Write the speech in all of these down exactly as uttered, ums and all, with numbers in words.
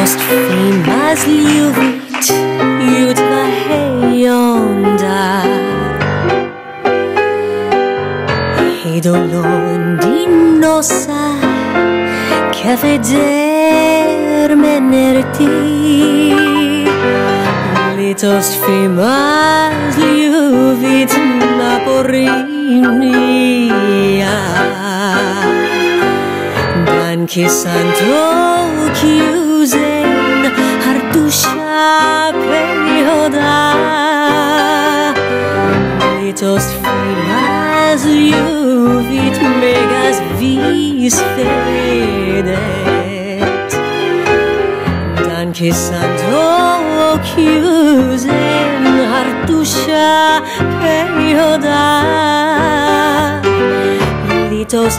Litost frimazljubit jutra hejonda Idolon din nosa che veder menerti Litost frimazljubit na porinia Danke santo chiusen hardusha perioda Litost frimazljubit megas vis fedet Danke santo chiusen hardusha perioda Litost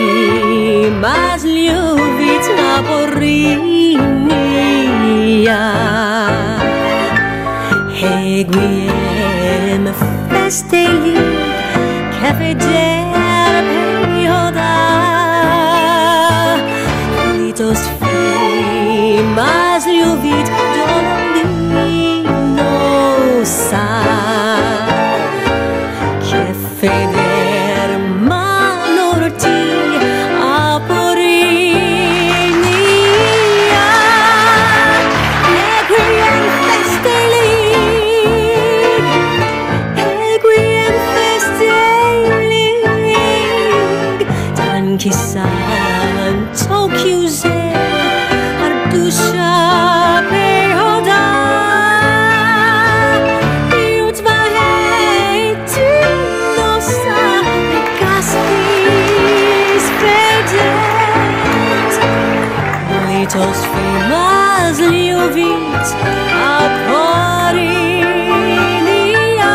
frimazljubit na porinia Requiem festeli che veder perioda Litost frimazljubit dolondinosa che feder manorti a porinia Requiem festeli Requiem festeli Danke santo chiuser hardusha perioda Iut vahet nosa gastis fedet Litost frimazljubit a porinia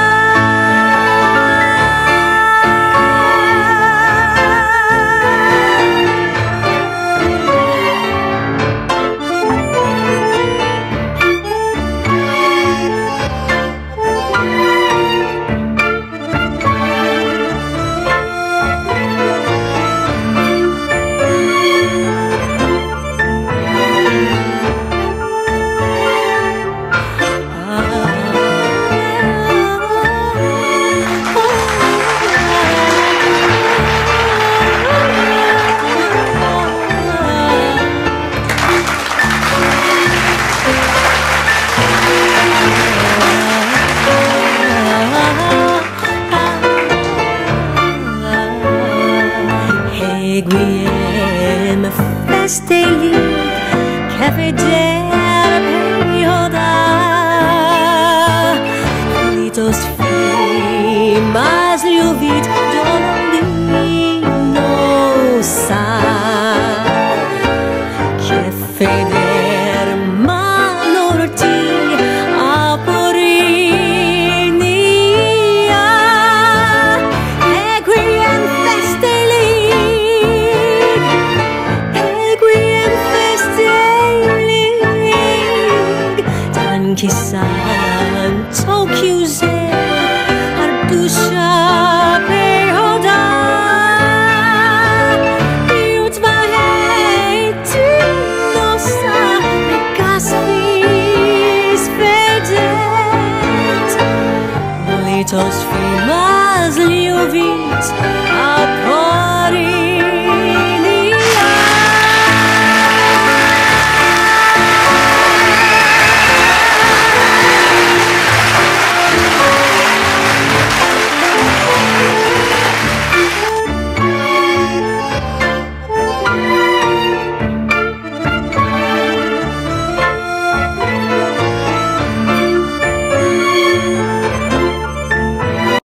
Requiem festeli che veder perioda Litost frimazljubit dolondinosa che feder manorti a porinia Requiem festeli Danke santo chiuser hardusha perioda Iut vahet nosa gastis fedet Litost frimazljubit a porinia